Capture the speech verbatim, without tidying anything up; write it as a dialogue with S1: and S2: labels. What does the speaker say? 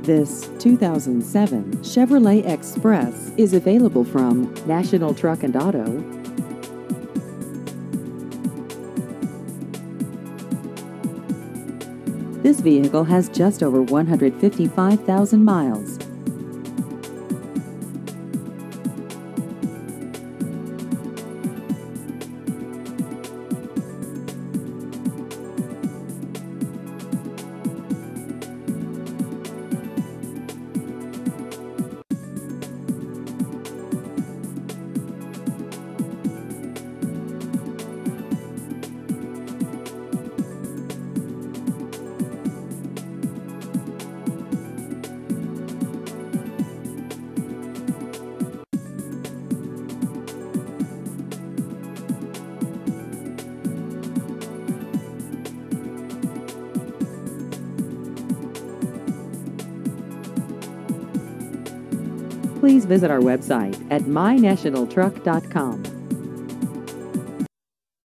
S1: This two thousand seven Chevrolet Express is available from National Truck and Auto. This vehicle has just over one hundred fifty-five thousand miles. Please visit our website at my national truck dot com.